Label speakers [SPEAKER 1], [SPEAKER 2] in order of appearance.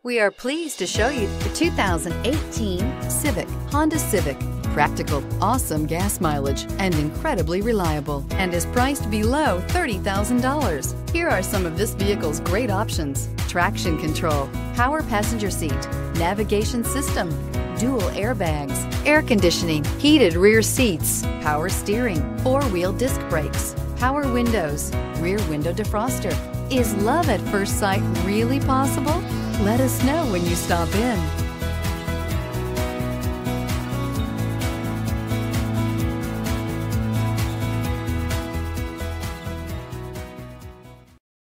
[SPEAKER 1] We are pleased to show you the 2018 Civic, Honda Civic. Practical, awesome gas mileage, and incredibly reliable, and is priced below $30,000. Here are some of this vehicle's great options: traction control, power passenger seat, navigation system, dual airbags, air conditioning, heated rear seats, power steering, four-wheel disc brakes, power windows, rear window defroster. Is love at first sight really possible? Let us know when you stop in.